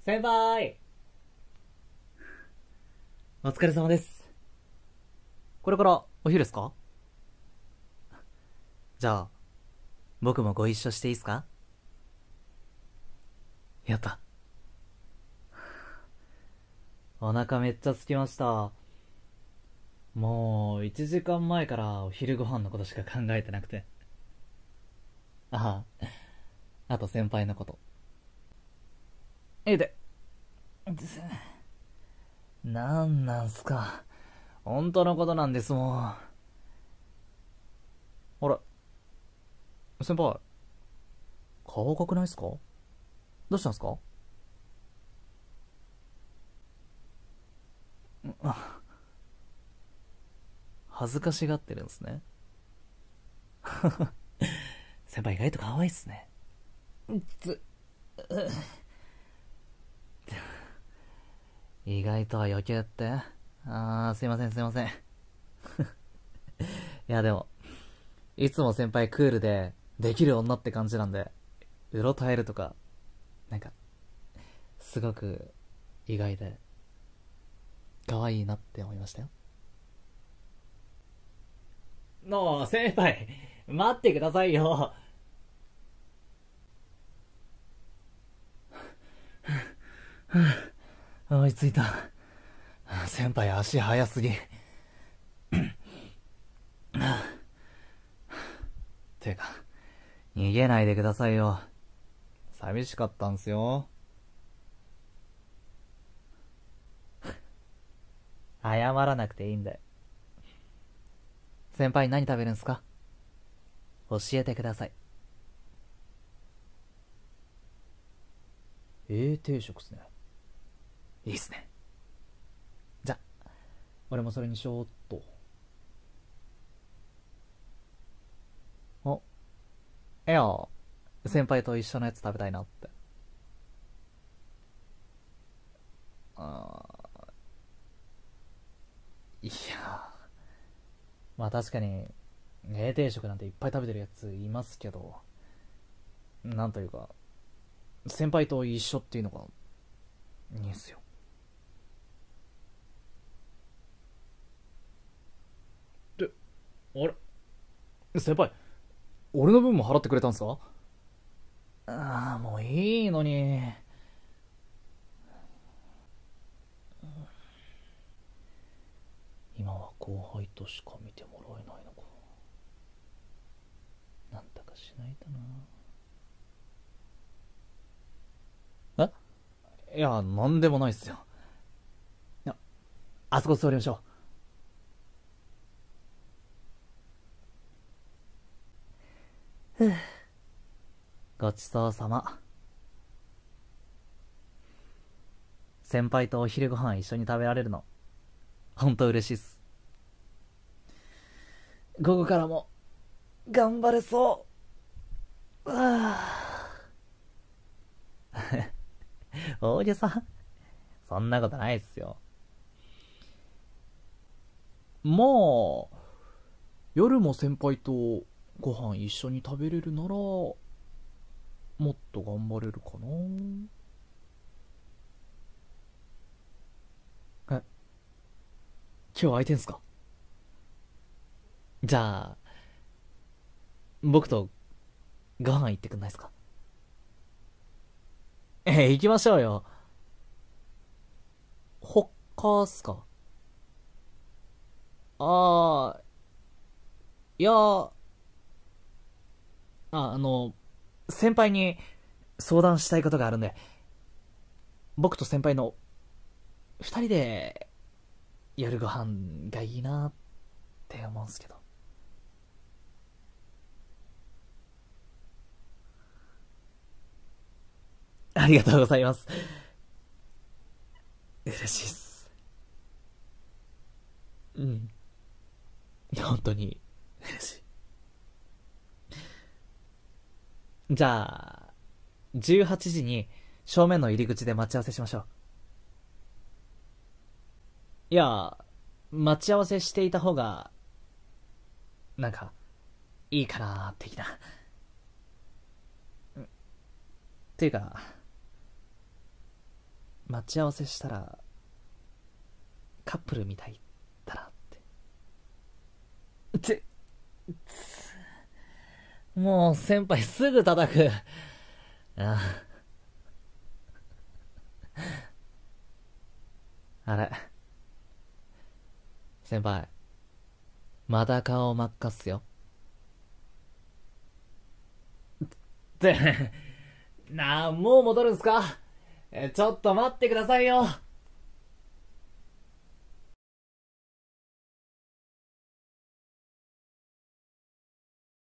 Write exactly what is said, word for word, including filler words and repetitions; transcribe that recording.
先輩、お疲れ様です。これからお昼ですか？じゃあ、僕もご一緒していいですか？やった。お腹めっちゃ空きました。もう、いちじかんまえからお昼ご飯のことしか考えてなくて。ああ、あと先輩のこと。え、で、なんなんすか。本当のことなんですもん。あれ、先輩、顔赤くないっすか？どうしたんすか？恥ずかしがってるんですね。先輩意外と可愛いっすね。つ、意外とは余計って。あー、すいませんすいません。いやでも、いつも先輩クールで、できる女って感じなんで、うろたえるとか、なんか、すごく意外で、可愛いなって思いましたよ。のう、先輩、待ってくださいよ。追いついた。先輩足早すぎ。てか、逃げないでくださいよ。寂しかったんすよ。謝らなくていいんで。先輩何食べるんすか？教えてください。ええ定食っすね。いいっすね。じゃ、俺もそれにしようっと。お、いや、先輩と一緒のやつ食べたいなって。あー、いや、まあ確かに、ええ定食なんていっぱい食べてるやついますけど、なんというか、先輩と一緒っていうのがいいんすよ。で、あれ、先輩、俺の分も払ってくれたんすか？ああ、もういいのに。今は後輩としか見てもらえないのか。なんとかしないとな。え、いや、なんでもないっすよ。いや、あそこ座りましょう。ごちそうさま。先輩とお昼ご飯一緒に食べられるの、ほんと嬉しいっす。午後からも、頑張れそう。ああ、大げさ。そんなことないっすよ。まあ、夜も先輩とご飯一緒に食べれるなら、もっと頑張れるかな。え、今日空いてんすか？じゃあ、僕とご飯行ってくんないっすか？え、行きましょうよ。他っすか？ああ、いや、あ、あの、先輩に相談したいことがあるんで、僕と先輩の二人で夜ご飯がいいなって思うんすけど。ありがとうございます。嬉しいっす。うん。本当に嬉しい。じゃあ、じゅうはちじに正面の入り口で待ち合わせしましょう。いや、待ち合わせしていた方が、なんか、いいかな、的な。っていうか、 待ち合わせしたらカップルみたいだなって。ってもう先輩すぐ叩く。ああれ先輩、まだ顔真っ赤っすよ。ってなあ、もう戻るんすか？えちょっと待ってくださいよ。